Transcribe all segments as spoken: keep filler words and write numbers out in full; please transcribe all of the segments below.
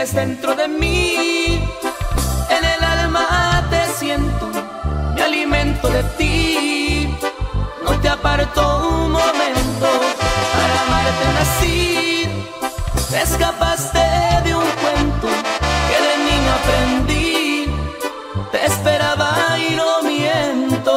Vives dentro de mí, en el alma te siento, me alimento de ti. No te aparto un momento, para amarte nací. Te escapaste de un cuento que de niño aprendí. Te esperaba y no miento.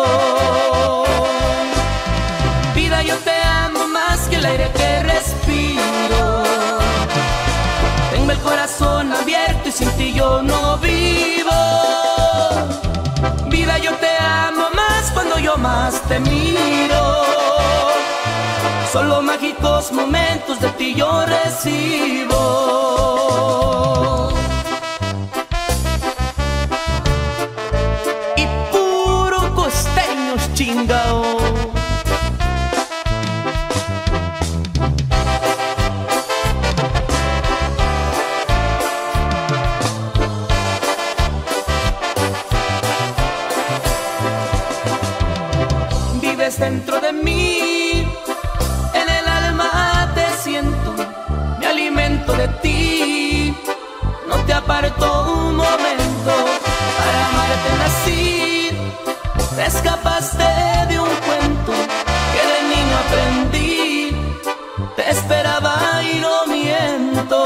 Vida, yo te amo más que el aire que respiro. Tengo el corazón abierto y sin ti yo no vivo. Vida, yo te amo más cuando yo más te miro. Solo mágicos momentos de ti yo recibo. Y puro costeños chingao. Vives dentro de mí, en el alma te siento, me alimento de ti. No te aparto un momento, para amarte nací. Te escapaste de un cuento que de niño aprendí. Te esperaba y no miento.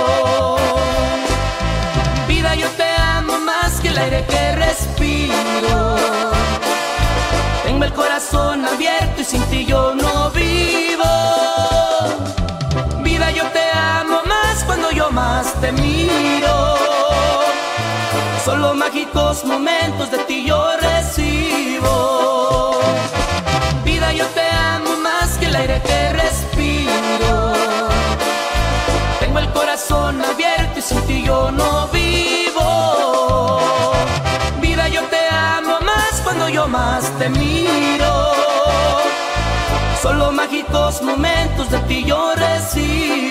Vida, yo te amo más que el aire que respiro. Tengo el corazón abierto y sin ti yo no vivo. Vida, yo te amo más cuando yo más te miro. Solo mágicos momentos de ti yo recibo. Vida, yo te amo más que el aire que respiro. Tengo el corazón abierto y sin ti yo no vivo. Vida, yo te amo más cuando yo más te miro. Solo mágicos momentos de ti yo recibo.